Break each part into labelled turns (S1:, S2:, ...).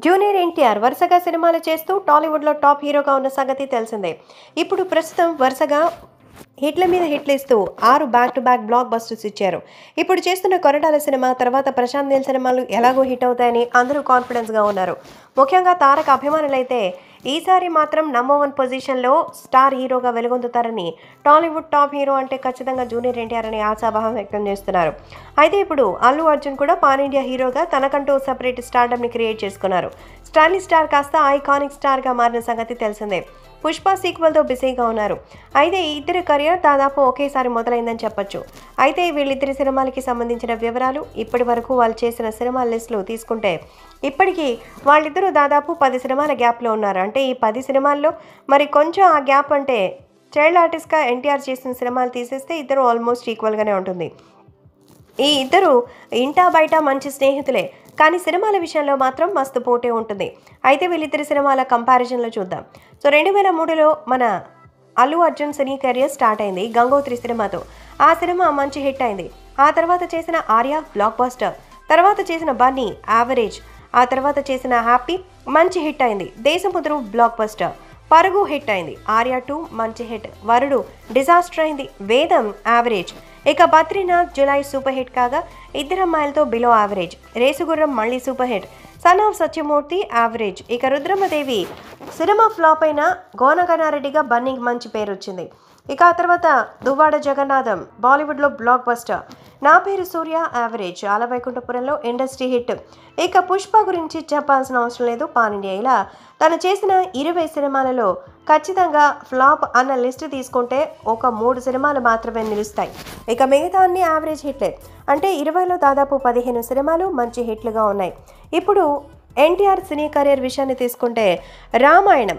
S1: Junior NTR వరుసగా సినిమాలు చేస్తూ టాలీవుడ్లో టాప్ హీరోగా ఉన్న సంగతి తెలిసిందే. ఇప్పుడు ప్రస్తుతం వరుసగా హిట్ల మీద హిట్లు ఇస్తూ 6 back to back blockbusters ఇచ్చారు. ఇప్పుడు చేస్తున్న కొరటాల సినిమా తర్వాత ప్రశాంత్ నీల్ సినిమాలు ఎలాగో హిట్ అవుతాయని అందరూ కాన్ఫిడెన్స్గా ఉన్నారు. ముఖ్యంగా తారక అభిమానులైతే ఈసారి మాత్రం నంబర్ 1 పొజిషన్లో స్టార్ హీరోగా వెలుగొందుతారని, టాలీవుడ్ టాప్ హీరో అంటే ఖచ్చితంగా జూనియర్ ఎన్టీఆర్ అని ఆశాభావం వ్యక్తం చేస్తున్నారు. అయితే ఇప్పుడు అల్లు అర్జున్ కూడా పాన్ ఇండియా హీరోగా తనకంటూ సెపరేట్ స్టార్డమ్ని క్రియేట్ చేసుకున్నారు. స్టైలిష్ స్టార్ కాస్త ఐకానిక్ స్టార్గా మారిన సంగతి తెలిసిందే. పుష్ప సీక్వెల్తో బిజీగా ఉన్నారు. అయితే ఈ ఇద్దరి కెరియర్ దాదాపు ఒకేసారి మొదలైందని చెప్పొచ్చు. అయితే వీళ్ళిద్దరి సినిమాలకి సంబంధించిన వివరాలు, ఇప్పటి వరకు వాళ్ళు చేసిన సినిమాల లిస్టులు తీసుకుంటే ఇప్పటికీ వాళ్ళిద్దరూ దాదాపు 10 సినిమాల గ్యాప్లో ఉన్నారు. అంటే ఈ 10 సినిమాల్లో మరి కొంచెం ఆ గ్యాప్ అంటే చైల్డ్ ఆర్టిస్ట్గా ఎన్టీఆర్ చేసిన సినిమాలు తీసేస్తే ఇద్దరు ఆల్మోస్ట్ ఈక్వల్గానే ఉంటుంది. ఈ ఇద్దరు ఇంటా బయట మంచి స్నేహితులే, కానీ సినిమాల విషయంలో మాత్రం మస్తు పోటీ ఉంటుంది. అయితే వీళ్ళిద్దరి సినిమాల కంపారిజన్లో చూద్దాం. సో 2003లో మన Allu Arjun cine career start అయింది గంగోత్రి సినిమాతో. ఆ సినిమా మంచి హిట్ అయింది. ఆ తర్వాత చేసిన ఆర్య బ్లాక్ బస్టర్, తర్వాత చేసిన బన్నీ యావరేజ్, ఆ తర్వాత చేసిన హ్యాపీ మంచి హిట్ అయింది. Desamuduru blockbuster, Parugu hit అయింది. ఆర్య 2 మంచి హిట్, వరుడు డిజాస్టర్ అయింది, వేదం యావరేజ్. ఇక బద్రీనాథ్ జులై సూపర్ హిట్ కాగా, ఇద్దరమ్మాయిలతో బిలో యావరేజ్, రేసుగుర్రం మళ్ళీ super hit, son of Sathyamurthy average. ఇక రుద్రమదేవి సినిమా ఫ్లాప్ అయిన గోనగనారెడ్డిగా బన్నీకి మంచి పేరు వచ్చింది. ఇక ఆ తర్వాత దువ్వాడ జగన్నాథం బాలీవుడ్లో block buster, Naa Peru Surya average, Alavaikunthapurramuloo industry hit. ఇక పుష్ప గురించి చెప్పాల్సిన అవసరం లేదు, పాన్ ఇండియా. ఇలా తను చేసిన 20 సినిమాలలో ఖచ్చితంగా ఫ్లాప్ అన్న లిస్ట్ తీసుకుంటే ఒక 3 సినిమాలు మాత్రమే నిలుస్తాయి. ఇక మిగతా అన్ని యావరేజ్ హిట్లే. అంటే 20లో దాదాపు 15 సినిమాలు మంచి హిట్లుగా ఉన్నాయి. ఇప్పుడు ఎన్టీఆర్ సినీ కెరీర్ విషయాన్ని తీసుకుంటే రామాయణం,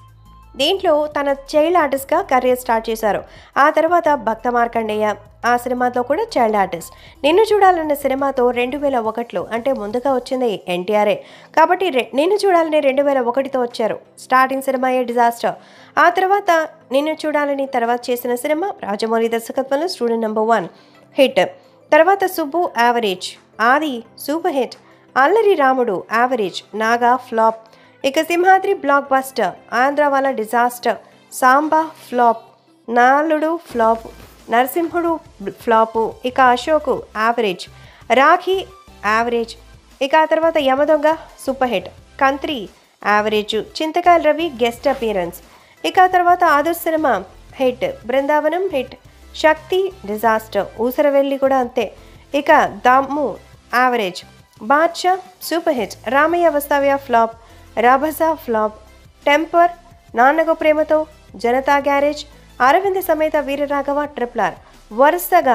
S1: దీంట్లో తన చైల్డ్ ఆర్టిస్ట్గా కెరీర్ స్టార్ట్ చేశారు. ఆ తర్వాత భక్త మార్కండేయ, ఆ సినిమాతో కూడా చైల్డ్ ఆర్టిస్ట్. నిన్ను చూడాలనే సినిమాతో 2001లో, అంటే ముందుగా వచ్చింది ఎన్టీఆర్ఏ కాబట్టి నిన్ను చూడాలని 2001తో వచ్చారు. స్టార్టింగ్ సినిమాయే డిజాస్టర్. ఆ తర్వాత నిన్ను చూడాలని తర్వాత చేసిన సినిమా రాజమౌళి దర్శకత్వంలో స్టూడెంట్ నంబర్ 1 హిట్. తర్వాత Subbu average, Aadi super hit, Allari Ramudu average, Naaga flop. ఇక Simhadri blockbuster, Andhrawala disaster, Samba flop, Naalludu flop, Narasimhudu flop. ఇక అశోకు యావరేజ్, రాఖీ యావరేజ్. ఇక ఆ తర్వాత Yamadonga super hit, Kantri average, Chintakayala Ravi guest appearance. ఇక ఆ తర్వాత ఆదుర్ సినిమా hit, Brindavanam hit, Shakti disaster, Oosaravelli కూడా అంతే. ఇక Dammu average, Baadshah super hit, Ramayya Vasthavayya flop, Rabhasa flop, temper, Nannaku ప్రేమతో, జనతా గ్యారేజ్, అరవింద్ సమేత వీరరాఘవ ట్రిపుల్ వరుసగా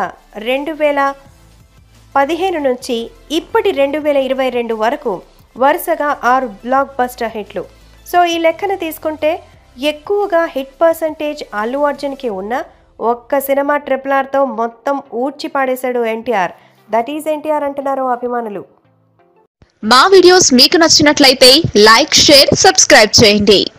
S1: 2015 నుంచి ఇప్పటి 2022 వరకు వరుసగా 6 బ్లాక్ బస్టర్ హిట్లు. సో ఈ లెక్కన తీసుకుంటే ఎక్కువగా హిట్ పర్సంటేజ్ అల్లు అర్జున్కి ఉన్న ఒక్క సినిమా ట్రిపుల్ఆర్తో మొత్తం ఊడ్చి పాడేశాడు ఎన్టీఆర్. దట్ ఈజ్ ఎన్టీఆర్ అంటున్నారు అభిమానులు.
S2: మా వీడియోస్ మీకు నచ్చినట్లయితే లైక్, షేర్, సబ్స్క్రైబ్ చేయండి.